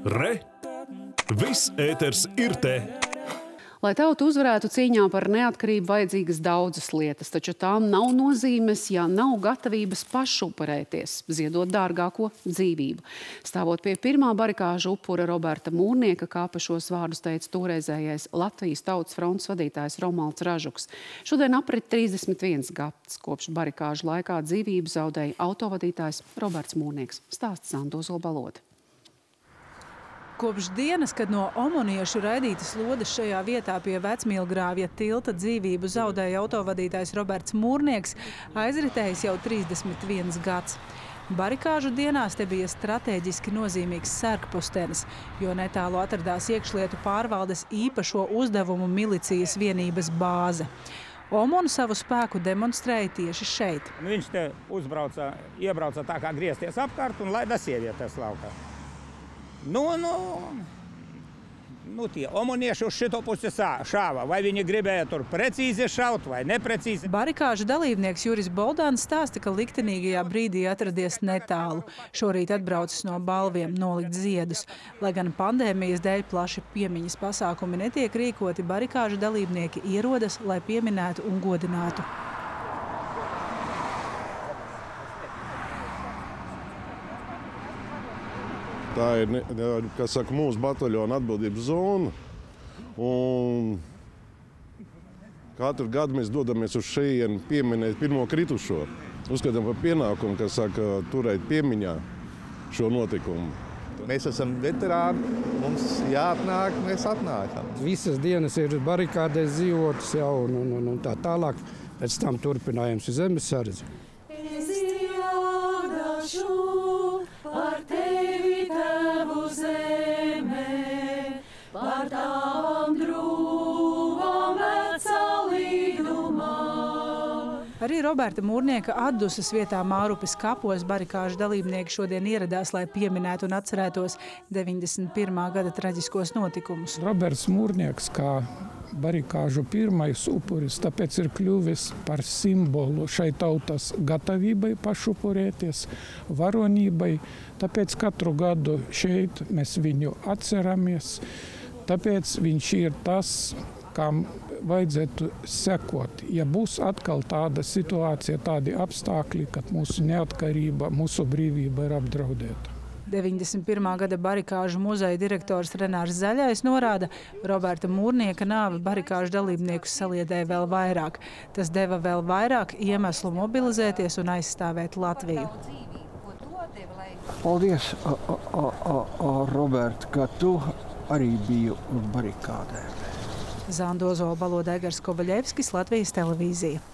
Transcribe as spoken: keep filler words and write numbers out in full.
Re! Viss ēters ir te! Lai tauta uzvarētu cīņā par neatkarību, vajadzīgas daudzas lietas, taču tām nav nozīmes, ja nav gatavības pašupurēties, ziedot dārgāko dzīvību. Stāvot pie pirmā barikāžu upura Roberta Mūrnieka kāpa šos vārdus teica toreizējais Latvijas Tautas frontes vadītājs Romalds Ražuks. Šodien aprit trīsdesmit viens gads, kopš barikāžu laikā dzīvību zaudēja autovadītājs Roberts Mūrnieks. Stāsts Zanda Ozola Balode. Kopš dienas, kad no omoniešu raidītas lodes šajā vietā pie Vecmīlgrāvja tilta dzīvību zaudēja autovadītājs Roberts Mūrnieks, aizritējis jau trīsdesmit viens gads. Barikāžu dienās te bija strateģiski nozīmīgs sargpostenis, jo netālu atradās iekšlietu pārvaldes īpašo uzdevumu milicijas vienības bāze. Omonu savu spēku demonstrēja tieši šeit. Viņš te uzbrauca, iebrauca tā kā griezties apkārt un laida sievietes laukā. Nu, nu, nu tie omonieši uz šito pusi šāva. Vai viņi gribēja tur precīzi šaut vai neprecīzi? Barikāžu dalībnieks Juris Boldāns stāsta, ka liktenīgajā brīdī atradies netālu. Šorīt atbraucis no balviem nolikt ziedus. Lai gan pandēmijas dēļ plaši piemiņas pasākumi netiek rīkoti, barikāžu dalībnieki ierodas, lai pieminētu un godinātu. Tā ir, kā saka, mūsu bataljona atbildības zona. Un katru gadu mēs dodamies uz šejienu pieminēt pirmo kritušo. Uzskatām par pienākumu, kas saka, turēt piemiņā šo notikumu. Mēs esam veterāni, mums jāatnāk, mēs atnākam. Visas dienas ir barikādēs dzīvotas jau un, un, un tā tālāk. Pēc tam turpinājums uz zemesardzi. Par tevi, Tēvu zeme, par tavam drūvam vecā līdumā. Arī Roberta Mūrnieka atdusas vietā Mārupes kapos barikāžu dalībnieki šodien ieradās, lai pieminētu un atcerētos deviņdesmit pirmā gada traģiskos notikumus. Roberts Mūrnieks kā barikāžu pirmais upuris, tāpēc ir kļuvis par simbolu šai tautas gatavībai pašupurēties, varonībai. Tāpēc katru gadu šeit mēs viņu atceramies. Tāpēc viņš ir tas, kam vajadzētu sekot. Ja būs atkal tāda situācija, tādi apstākļi, kad mūsu neatkarība, mūsu brīvība ir apdraudēta. deviņdesmit pirmā gada barikāžu muzeja direktors Renārs Zaļais norāda, Roberta Mūrnieka nāve barikāžu dalībniekus saliedēja vēl vairāk. Tas deva vēl vairāk iemeslu mobilizēties un aizstāvēt Latviju. Paldies, a, a, a, a, Robert, ka tu arī biji uz barikādēm. Zanda Ozola Balode, Egars Kovaļevskis, Latvijas televīzija.